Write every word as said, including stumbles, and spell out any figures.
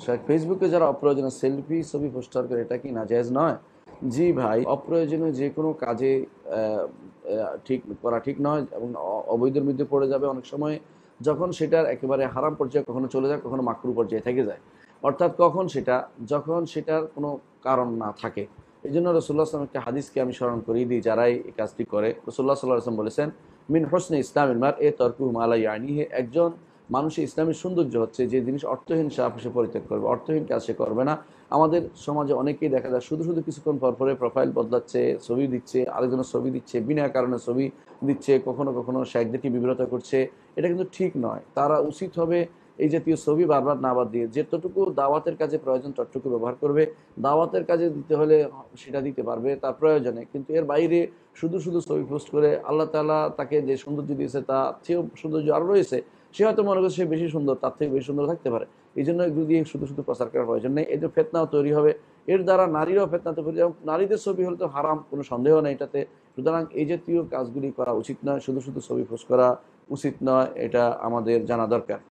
ফেসবুকে যারা অপ্রয়োজনীয় সেলফি ছবি পোস্টার করে এটা কি নাজায়েজ নয়? জি ভাই, অপ্রয়োজনীয় যে কোনো কাজে আহ, আহ, ঠিক করা ঠিক নয় এবং অ- অবৈধের মধ্যে পড়ে যাবে অনেক সময়। যখন সেটার একেবারে হারাম পর্যায়ে কখনো চলে যায়, কখনো মাকরু পর্যায়ে থেকে যায়। অর্থাৎ কখন সেটা, যখন সেটার কোনো কারণ না থাকে। এই জন্য রসুল্লাহ আসলাম একটা হাদিসকে আমি স্মরণ করিয়ে দিই, যারাই এই কাজটি করে। রসুল্লাহ সাল্লাহ আসলাম বলেছেন, মিন হোসনে ইসলামিল মার এ তর্কু মালা ইয়ানি, একজন মানুষের ইসলামের সৌন্দর্য হচ্ছে যে জিনিস অর্থহীন সে সে পরিত্যাগ করবে, অর্থহীন কাজ সে করবে না। আমাদের সমাজে অনেকেই দেখা যায় শুধু শুধু কিছুক্ষণ পর পরে প্রোফাইল বদলাচ্ছে, ছবি দিচ্ছে, আরেকজনের ছবি দিচ্ছে, বিনা কারণে ছবি দিচ্ছে, কখনো কখনো শেখদেরকে বিব্রত করছে। এটা কিন্তু ঠিক নয়। তারা উচিত হবে এই জাতীয় ছবি বারবার না বাদ দিয়ে যেতটুকু দাওয়াতের কাজে প্রয়োজন ততটুকু ব্যবহার করবে। দাওয়াতের কাজে দিতে হলে সেটা দিতে পারবে তার প্রয়োজনে, কিন্তু এর বাইরে শুধু শুধু ছবি পোস্ট করে আল্লাহ তাআলা তাকে যে সৌন্দর্য দিয়েছে তার চেয়েও সৌন্দর্য আরও রয়েছে, সে হয়তো মনে করছে সে বেশি সুন্দর, তার থেকে বেশি সুন্দর থাকতে পারে। এই জন্য এগুলো দিয়ে শুধু শুধু প্রচার করার প্রয়োজন নেই। এতে ফেতনাও তৈরি হবে, এর দ্বারা নারীরাও ফেতনাতে পড়ে যাবে। নারীদের ছবি হলে তো হারাম, কোনো সন্দেহ নেই এটাতে। সুতরাং এই জাতীয় কাজগুলি করা উচিত নয়, শুধু শুধু ছবি পোস্ট করা উচিত নয়, এটা আমাদের জানা দরকার।